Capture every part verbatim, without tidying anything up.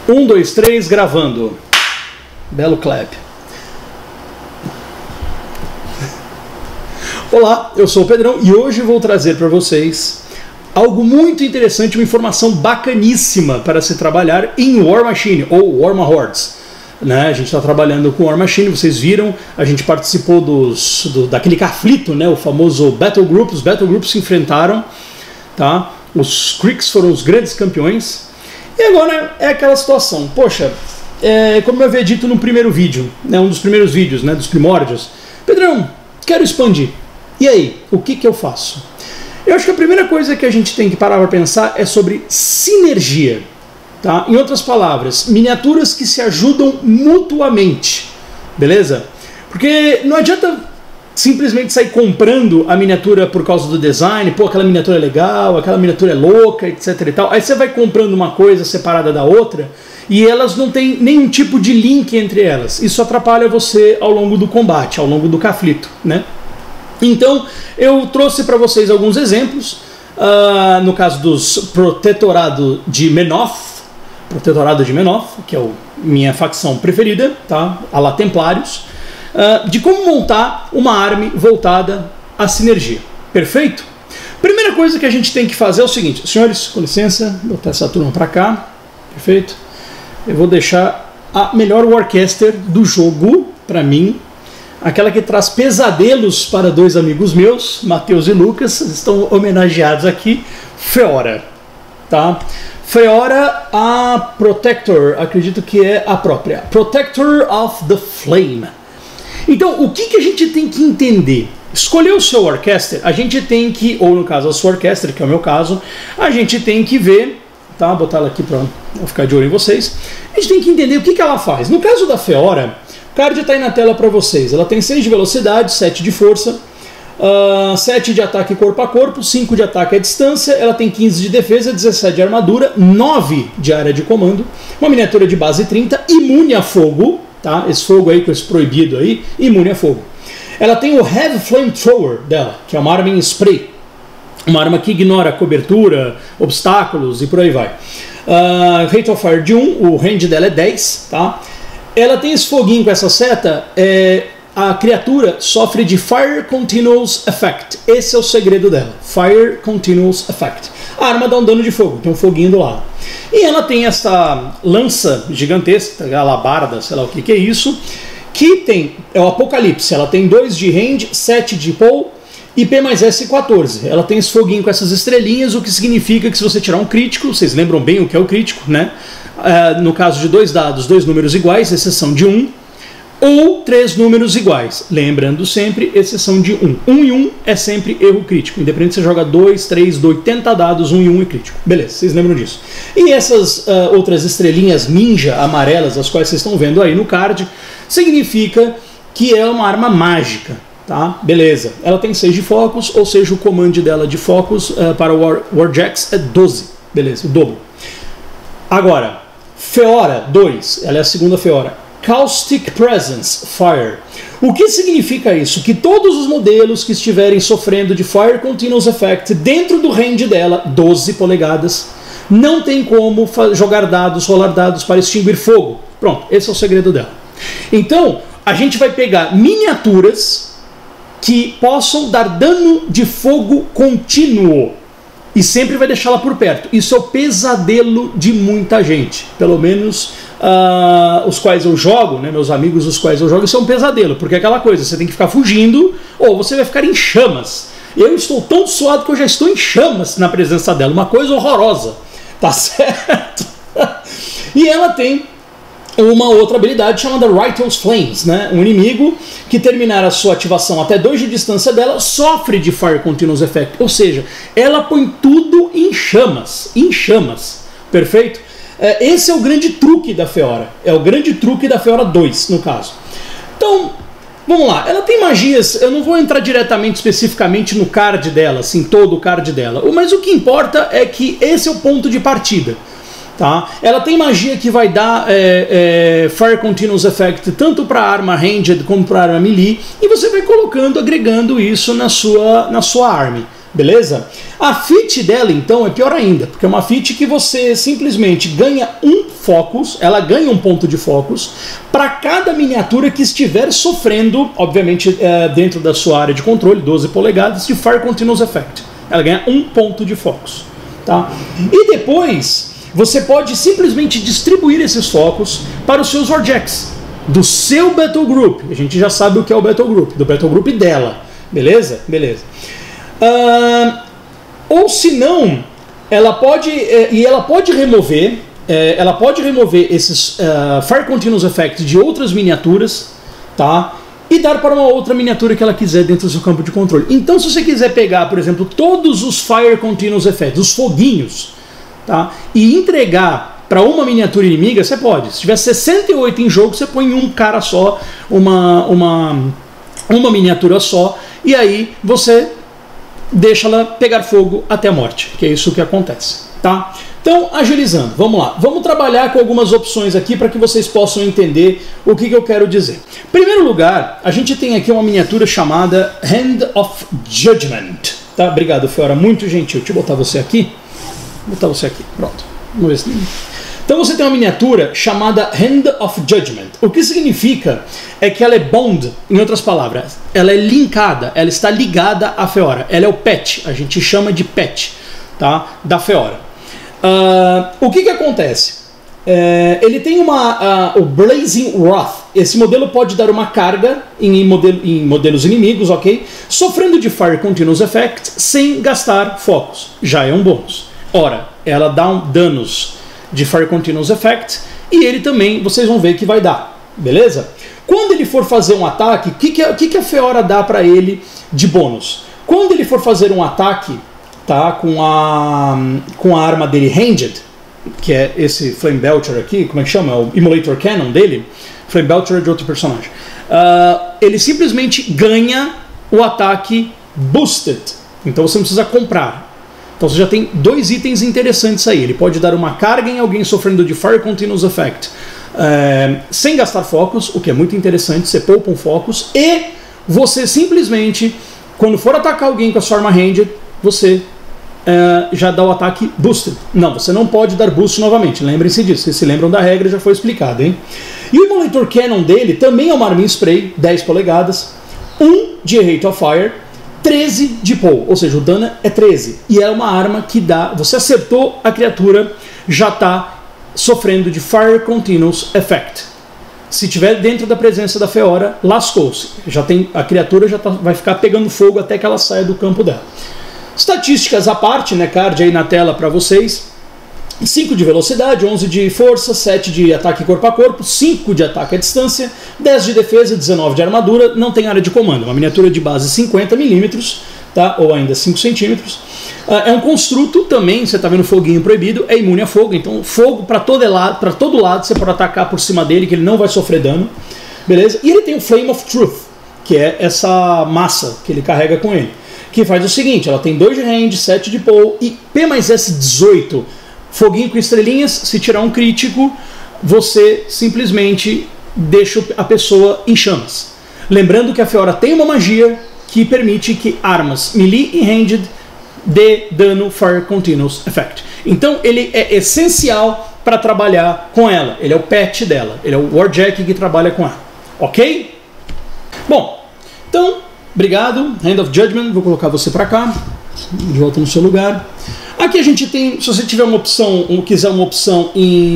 Um, dois, três, gravando. Belo clap. Olá, eu sou o Pedrão e hoje vou trazer para vocês algo muito interessante, uma informação bacaníssima para se trabalhar em War Machine ou War Hordes. Né? A gente está trabalhando com War Machine, vocês viram, a gente participou dos, do, daquele conflito, né? O famoso Battle Group. Os Battle Groups se enfrentaram, tá? Os Creeks foram os grandes campeões. E agora é aquela situação, poxa, é, como eu havia dito no primeiro vídeo, né, um dos primeiros vídeos, né, dos primórdios, Pedrão, quero expandir. E aí, o que que eu faço? Eu acho que a primeira coisa que a gente tem que parar para pensar é sobre sinergia. Tá? Em outras palavras, miniaturas que se ajudam mutuamente, beleza? Porque não adianta simplesmente sair comprando a miniatura por causa do design, pô, aquela miniatura é legal, aquela miniatura é louca, etc e tal. Aí você vai comprando uma coisa separada da outra e elas não têm nenhum tipo de link entre elas. Isso atrapalha você ao longo do combate, ao longo do conflito, né? Então, eu trouxe para vocês alguns exemplos, uh, no caso dos Protetorado de Menoth, Protetorado de Menoth, que é a minha facção preferida, tá? A lá Templários, uh, de como montar uma arma voltada à sinergia. Perfeito? Primeira coisa que a gente tem que fazer é o seguinte, senhores, com licença, vou botar essa turma para cá, perfeito? Eu vou deixar a melhor Warcaster do jogo para mim, aquela que traz pesadelos para dois amigos meus, Matheus e Lucas, estão homenageados aqui, Feora, tá? Feora, a Protector, acredito que é a própria, Protector of the Flame. Então, o que, que a gente tem que entender? Escolher o seu Warcaster, a gente tem que, ou no caso a sua Warcaster, que é o meu caso, a gente tem que ver, tá? Vou botar ela aqui para ficar de olho em vocês. A gente tem que entender o que, que ela faz. No caso da Feora, o card está aí na tela para vocês. Ela tem seis de velocidade, sete de força, uh, sete de ataque corpo a corpo, cinco de ataque à distância, ela tem quinze de defesa, dezessete de armadura, nove de área de comando, uma miniatura de base trinta, imune a fogo, tá? Esse fogo aí, com esse proibido aí, imune a fogo. Ela tem o Heavy Flamethrower dela, que é uma arma em spray, uma arma que ignora cobertura, obstáculos e por aí vai. Uh, Rate of Fire de um, o range dela é dez, tá? Ela tem esse foguinho com essa seta, é, a criatura sofre de Fire Continuous Effect. Esse é o segredo dela, Fire Continuous Effect. A arma dá um dano de fogo, tem um foguinho do lado. E ela tem essa lança gigantesca, alabarda, sei lá o que, que é isso, que tem, é o Apocalipse, ela tem dois de range, sete de pull e P mais S quatorze. Ela tem esse foguinho com essas estrelinhas, o que significa que se você tirar um crítico, vocês lembram bem o que é o crítico, né? Uh, no caso de dois dados, dois números iguais, exceção de um, ou três números iguais, lembrando sempre, exceção de um. um e um é sempre erro crítico, independente se você joga dois, três, oitenta dados, um e um é crítico. Beleza, vocês lembram disso. E essas uh, outras estrelinhas ninja amarelas, as quais vocês estão vendo aí no card, significa que é uma arma mágica. Tá? Beleza, ela tem seis de focos, ou seja, o comando dela de focos uh, para o War, Warjacks é doze, beleza, o dobro. Agora, Feora dois, ela é a segunda Feora, Caustic Presence Fire. O que significa isso? Que todos os modelos que estiverem sofrendo de Fire Continuous Effect dentro do range dela, doze polegadas, não tem como jogar dados, rolar dados para extinguir fogo. Pronto, esse é o segredo dela. Então, a gente vai pegar miniaturas que possam dar dano de fogo contínuo e sempre vai deixá-la por perto. Isso é o pesadelo de muita gente, pelo menos uh, os quais eu jogo, né, meus amigos os quais eu jogo, isso é um pesadelo, porque é aquela coisa, você tem que ficar fugindo ou você vai ficar em chamas. Eu estou tão suado que eu já estou em chamas na presença dela, uma coisa horrorosa, tá certo? E ela tem uma outra habilidade chamada Righteous Flames, né? Um inimigo que terminar a sua ativação até dois de distância dela sofre de Fire Continuous Effect, ou seja, ela põe tudo em chamas, em chamas, perfeito? É, esse é o grande truque da Feora, é o grande truque da Feora dois, no caso. Então, vamos lá, ela tem magias, eu não vou entrar diretamente, especificamente no card dela, assim, todo o card dela, mas o que importa é que esse é o ponto de partida. Tá? Ela tem magia que vai dar é, é, Fire Continuous Effect tanto para arma ranged como para arma melee, e você vai colocando, agregando isso na sua, na sua arma. beleza? A fit dela, então, é pior ainda, porque é uma fit que você simplesmente ganha um focus, ela ganha um ponto de focus, para cada miniatura que estiver sofrendo, obviamente, é, dentro da sua área de controle, doze polegadas, de Fire Continuous Effect. Ela ganha um ponto de focus. Tá? E depois, você pode simplesmente distribuir esses focos para os seus Warjacks, do seu Battle Group. A gente já sabe o que é o Battle Group, do Battle Group dela. Beleza? Beleza. Uh, ou se não, ela pode, eh, e ela pode remover, eh, ela pode remover esses uh, Fire Continuous Effects de outras miniaturas, tá? E dar para uma outra miniatura que ela quiser dentro do seu campo de controle. Então, se você quiser pegar, por exemplo, todos os Fire Continuous Effects, os foguinhos, tá? E entregar para uma miniatura inimiga, você pode. Se tiver sessenta e oito em jogo, você põe um cara só, uma, uma, uma miniatura só, e aí você deixa ela pegar fogo até a morte, que é isso que acontece, tá? Então, agilizando, vamos lá. Vamos trabalhar com algumas opções aqui para que vocês possam entender o que, que eu quero dizer. Em primeiro lugar, a gente tem aqui uma miniatura chamada Hand of Judgment, tá? Obrigado, Fiora, muito gentil. Deixa eu botar você aqui. Vou botar você aqui, pronto. Vamos ver se... Então você tem uma miniatura chamada Hand of Judgment. O que significa é que ela é bond, em outras palavras, ela é linkada, ela está ligada à Feora. Ela é o pet, a gente chama de pet, tá? Da Feora. Uh, o que que acontece? É, ele tem uma, uh, o Blazing Wrath. Esse modelo pode dar uma carga em, modelo, em modelos inimigos, ok? Sofrendo de Fire Continuous Effect sem gastar focos. Já é um bônus. Ora, ela dá um danos de Fire Continuous Effect, e ele também, vocês vão ver que vai dar, beleza? Quando ele for fazer um ataque, o que, que, que, que a Feora dá para ele de bônus? Quando ele for fazer um ataque, tá, com, a, com a arma dele Ranged, que é esse Flame Belcher aqui, como é que chama? O Immolator Cannon dele, Flame Belcher é de outro personagem. Uh, ele simplesmente ganha o ataque Boosted, então você não precisa comprar. Então você já tem dois itens interessantes aí. Ele pode dar uma carga em alguém sofrendo de Fire Continuous Effect é, sem gastar focos, o que é muito interessante, você poupa um focus, e você simplesmente, quando for atacar alguém com a sua arma ranged, você é, já dá o ataque boosted. Não, você não pode dar boost novamente, lembrem-se disso, vocês se lembram da regra, já foi explicado, hein? E o Immolator Cannon dele também é uma arma em spray, dez polegadas, um de Rate of Fire, treze de Pull, ou seja, o dano é treze, e é uma arma que dá, você acertou a criatura, já está sofrendo de Fire Continuous Effect. Se tiver dentro da presença da Feora, lascou-se, já tem, a criatura já tá, vai ficar pegando fogo até que ela saia do campo dela. Estatísticas à parte, né, card aí na tela para vocês. cinco de velocidade, onze de força, sete de ataque corpo a corpo, cinco de ataque à distância, dez de defesa, dezenove de armadura, não tem área de comando, uma miniatura de base cinquenta milímetros, tá? Ou ainda cinco centímetros. Uh, é um construto também, você está vendo foguinho proibido, é imune a fogo, então fogo para todo lado, para todo lado você pode atacar por cima dele que ele não vai sofrer dano, beleza? E ele tem o Flame of Truth, que é essa massa que ele carrega com ele, que faz o seguinte, ela tem dois de range, sete de pull e P mais S dezoito. Foguinho com estrelinhas, se tirar um crítico, você simplesmente deixa a pessoa em chamas. Lembrando que a Feora tem uma magia que permite que armas melee e ranged dê dano Fire Continuous Effect. Então ele é essencial para trabalhar com ela. Ele é o pet dela, ele é o Warjack que trabalha com ela. Ok? Bom, então, obrigado. Hand of Judgment, vou colocar você para cá, de volta no seu lugar. Aqui a gente tem, se você tiver uma opção, ou quiser uma opção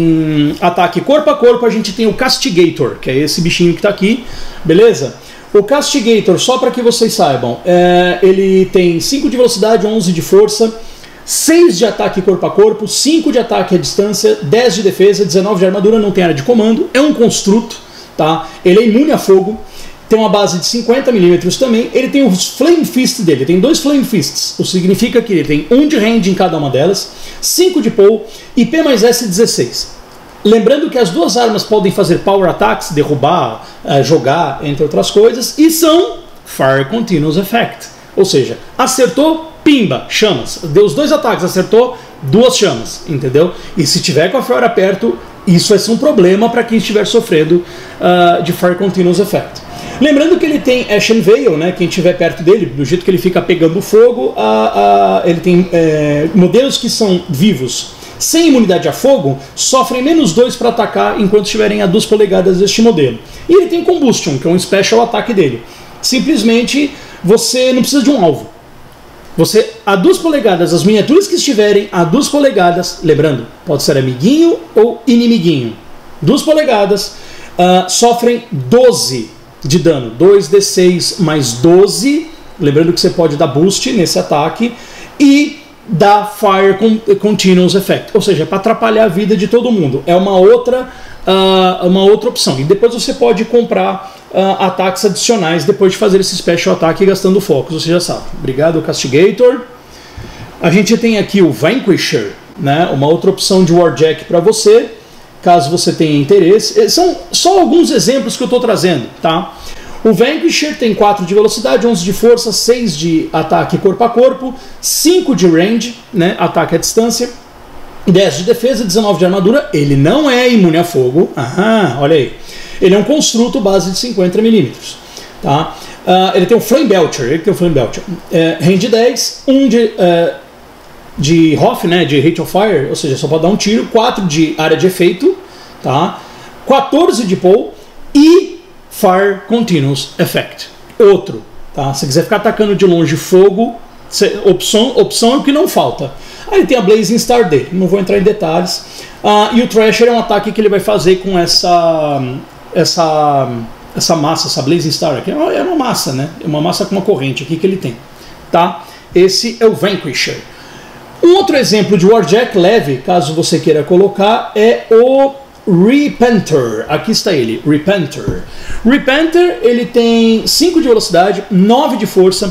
em ataque corpo a corpo, a gente tem o Castigator, que é esse bichinho que está aqui, beleza? O Castigator, só para que vocês saibam, é, ele tem cinco de velocidade, onze de força, seis de ataque corpo a corpo, cinco de ataque à distância, dez de defesa, dezenove de armadura, não tem área de comando, é um construto, tá? Ele é imune a fogo. Tem uma base de cinquenta milímetros também. Ele tem os Flame Fist dele. Tem dois Flame Fists. O que significa que ele tem um de range em cada uma delas, cinco de pull e P mais S dezesseis. Lembrando que as duas armas podem fazer Power Attacks, derrubar, uh, jogar, entre outras coisas. E são Fire Continuous Effect. Ou seja, acertou, pimba, chamas. Deu os dois ataques, acertou, duas chamas. Entendeu? E se tiver com a Feora perto, isso vai ser um problema para quem estiver sofrendo uh, de Fire Continuous Effect. Lembrando que ele tem Ashen Veil, né? Quem estiver perto dele, do jeito que ele fica pegando fogo, a, a, ele tem é, modelos que são vivos sem imunidade a fogo, sofrem menos dois para atacar enquanto estiverem a duas polegadas deste modelo. E ele tem Combustion, que é um special ataque dele. Simplesmente você não precisa de um alvo. Você, a duas polegadas, as miniaturas que estiverem a duas polegadas, lembrando, pode ser amiguinho ou inimiguinho, duas polegadas, uh, sofrem doze de dano, dois d seis mais doze, lembrando que você pode dar boost nesse ataque, e dá Fire Continuous Effect, ou seja, para atrapalhar a vida de todo mundo. É uma outra, uh, uma outra opção. E depois você pode comprar uh, ataques adicionais depois de fazer esse Special Attack gastando focos, você já sabe. Obrigado, Castigator. A gente tem aqui o Vanquisher, né? Uma outra opção de Warjack para você, caso você tenha interesse. São só alguns exemplos que eu estou trazendo, tá? O Vanquisher tem quatro de velocidade, onze de força, seis de ataque corpo a corpo, cinco de range, né, ataque à distância, dez de defesa, dezenove de armadura. Ele não é imune a fogo. Aham, olha aí. Ele é um construto base de cinquenta milímetros. Tá? Uh, ele tem o Flame Belcher, ele tem o Flame Belcher. Uh, range dez, um de, uh, de Hoff, né, de Rate of Fire, ou seja, só pode dar um tiro, quatro de área de efeito, tá? quatorze de pull e Fire Continuous Effect. Outro, tá? Se quiser ficar atacando de longe fogo, cê, opção, opção é o que não falta. Aí tem a Blazing Star dele, não vou entrar em detalhes. Uh, e o Thrasher é um ataque que ele vai fazer com essa, essa, essa massa, essa Blazing Star aqui. É uma, é uma massa, né? É uma massa com uma corrente aqui que ele tem. Tá? Esse é o Vanquisher. Um outro exemplo de Warjack leve, caso você queira colocar, é o Repenter. Aqui está ele, Repenter. Repenter, ele tem cinco de velocidade, nove de força,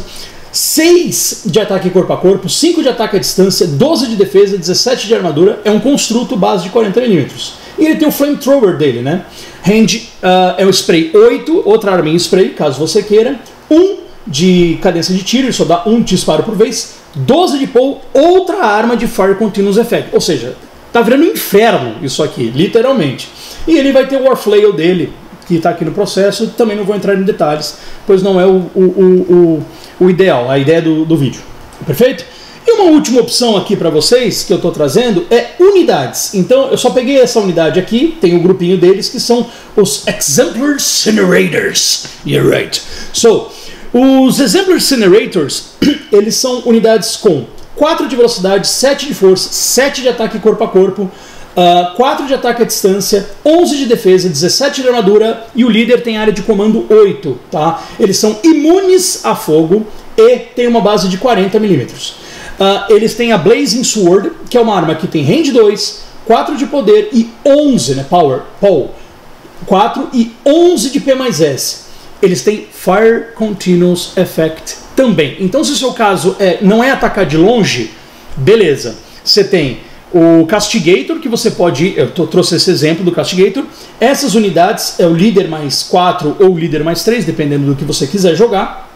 seis de ataque corpo a corpo, cinco de ataque à distância, doze de defesa, dezessete de armadura. É um construto base de quarenta milímetros. E ele tem o Flamethrower dele, né? Range uh, é o spray oito, outra arma em spray, caso você queira. um de cadência de tiro, ele só dá um disparo por vez. doze de pull, outra arma de Fire Continuous Effect. Ou seja, tá virando um inferno isso aqui, literalmente. E ele vai ter o Warflail dele, que está aqui no processo. Também não vou entrar em detalhes, pois não é o, o, o, o, o ideal, a ideia do, do vídeo. Perfeito? E uma última opção aqui para vocês, que eu estou trazendo, é unidades. Então, eu só peguei essa unidade aqui, tem um grupinho deles, que são os Exemplar Incinerators. You're right. So, os Exemplar Incinerators, eles são unidades com quatro de velocidade, sete de força, sete de ataque corpo a corpo, uh, quatro de ataque à distância, onze de defesa, dezessete de armadura, e o líder tem área de comando oito. Tá? Eles são imunes a fogo e tem uma base de quarenta milímetros. Uh, eles têm a Blazing Sword, que é uma arma que tem range dois, quatro de poder e onze, né, power, power, quatro e onze de P mais S. Eles têm Fire Continuous Effect também. Então, se o seu caso é, não é atacar de longe, beleza. Você tem o Castigator, que você pode... Eu trouxe esse exemplo do Castigator. Essas unidades é o líder mais quatro ou o líder mais três, dependendo do que você quiser jogar.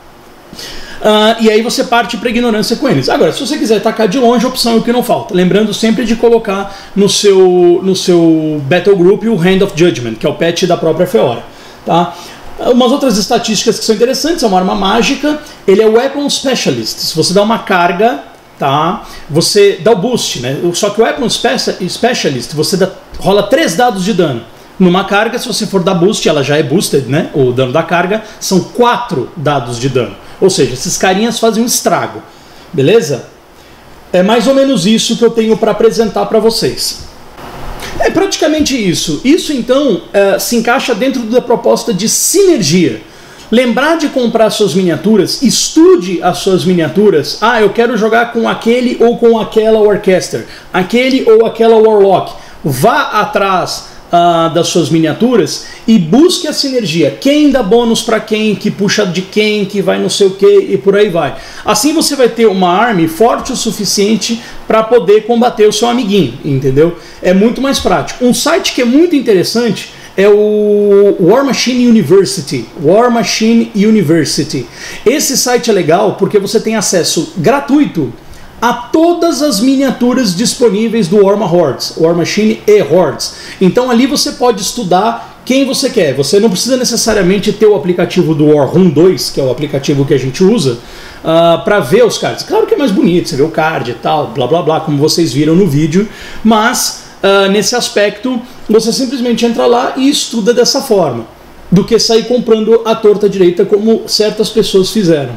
Uh, e aí você parte para ignorância com eles. Agora, se você quiser atacar de longe, a opção é o que não falta. Lembrando sempre de colocar no seu, no seu Battle Group o Hand of Judgment, que é o patch da própria Feora. Tá? Umas outras estatísticas que são interessantes, é uma arma mágica, ele é o Weapon Specialist. Se você dá uma carga, tá, você dá o boost, né? Só que o Weapon Specialist, você dá, rola três dados de dano. Numa carga, se você for dar boost, ela já é boosted, né? O dano da carga, são quatro dados de dano. Ou seja, esses carinhas fazem um estrago. Beleza? É mais ou menos isso que eu tenho para apresentar para vocês. É praticamente isso. Isso, então, uh, se encaixa dentro da proposta de sinergia. Lembrar de comprar suas miniaturas, estude as suas miniaturas. Ah, eu quero jogar com aquele ou com aquela Warcaster, aquele ou aquela Warlock. Vá atrás uh, das suas miniaturas e busque a sinergia. Quem dá bônus para quem, que puxa de quem, que vai não sei o que e por aí vai. Assim você vai ter uma arma forte o suficiente para poder combater o seu amiguinho, entendeu? É muito mais prático. Um site que é muito interessante é o War Machine University. War Machine University. Esse site é legal porque você tem acesso gratuito a todas as miniaturas disponíveis do Warma Hordes, War Machine e Hordes. Então ali você pode estudar quem você quer. Você não precisa necessariamente ter o aplicativo do War Room dois, que é o aplicativo que a gente usa, uh, para ver os cards. Claro que é mais bonito, você vê o card e tal, blá blá blá, como vocês viram no vídeo, mas uh, nesse aspecto você simplesmente entra lá e estuda dessa forma, do que sair comprando a torta direita como certas pessoas fizeram.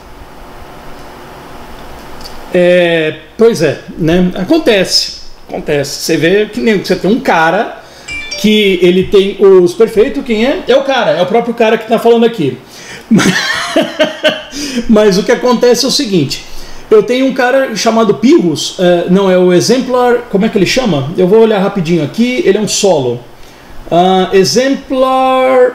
É, pois é, né? Acontece, acontece. Você vê que nem você tem um cara que ele tem os perfeitos, quem é? É o cara, é o próprio cara que está falando aqui. Mas o que acontece é o seguinte, eu tenho um cara chamado Pirrus, uh, não, é o Exemplar, como é que ele chama? Eu vou olhar rapidinho aqui, ele é um solo. Uh, exemplar...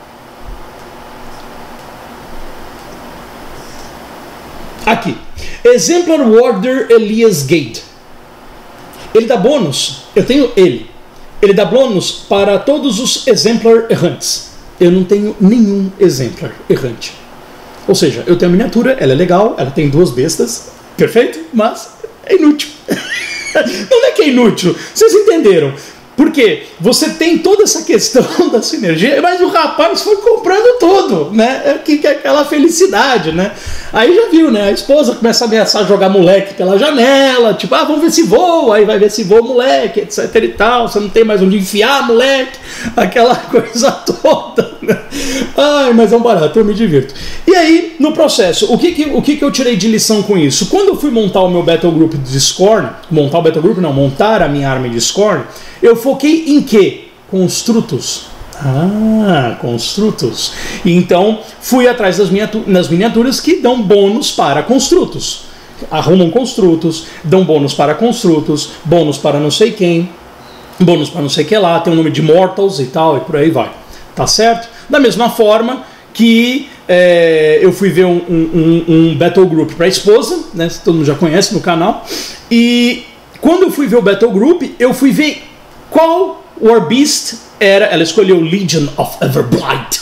Aqui. Exemplar Warder Elias Gate. Ele dá bônus, eu tenho ele. Ele dá bônus para todos os Exemplar errantes. Eu não tenho nenhum Exemplar errante. Ou seja, eu tenho a miniatura, ela é legal, ela tem duas bestas, perfeito, mas é inútil. Não é que é inútil, vocês entenderam. Porque você tem toda essa questão da sinergia, mas o rapaz foi comprando tudo, né? É que é aquela felicidade, né? Aí já viu, né? A esposa começa a ameaçar jogar moleque pela janela, tipo, ah, vamos ver se voa, aí vai ver se voa moleque, etc e tal, você não tem mais onde enfiar moleque, aquela coisa toda, né? Ai, mas é um barato, eu me divirto. E aí, no processo, o que que, o que que eu tirei de lição com isso? Quando eu fui montar o meu Battle Group de Scorn, montar o Battle Group, não, montar a minha arma de Scorn, eu foquei em quê? Construtos. Ah, construtos. Então, fui atrás das, miniatu das miniaturas que dão bônus para construtos. Arrumam construtos, dão bônus para construtos, bônus para não sei quem, bônus para não sei que lá, tem o nome de Mortals e tal, e por aí vai. Tá certo? Da mesma forma que é, eu fui ver um, um, um Battle Group para a esposa, né? Todo mundo já conhece no canal. E quando eu fui ver o Battle Group, eu fui ver qual War Beast era. Ela escolheu Legion of Everblight.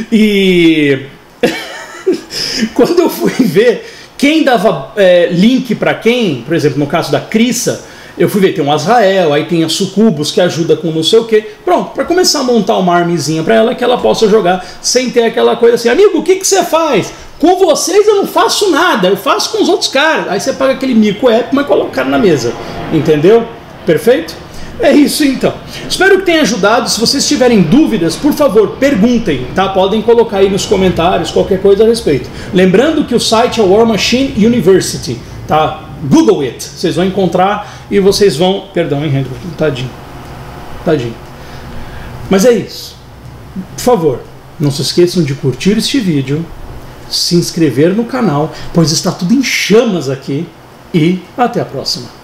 E quando eu fui ver quem dava é, link para quem, por exemplo, no caso da Crissa, eu fui ver, tem um Azrael, aí tem a Sucubus que ajuda com não sei o que. Pronto, para começar a montar uma armezinha para ela que ela possa jogar sem ter aquela coisa assim, amigo, o que, que você faz? Com vocês eu não faço nada, eu faço com os outros caras. Aí você paga aquele mico épico, mas coloca o cara na mesa. Entendeu? Perfeito? É isso então. Espero que tenha ajudado. Se vocês tiverem dúvidas, por favor, perguntem, tá? Podem colocar aí nos comentários qualquer coisa a respeito. Lembrando que o site é War Machine University, tá? Google it, vocês vão encontrar e vocês vão... Perdão, hein, Hendrick? Tadinho. Tadinho. Mas é isso. Por favor, não se esqueçam de curtir este vídeo, se inscrever no canal, pois está tudo em chamas aqui, e até a próxima.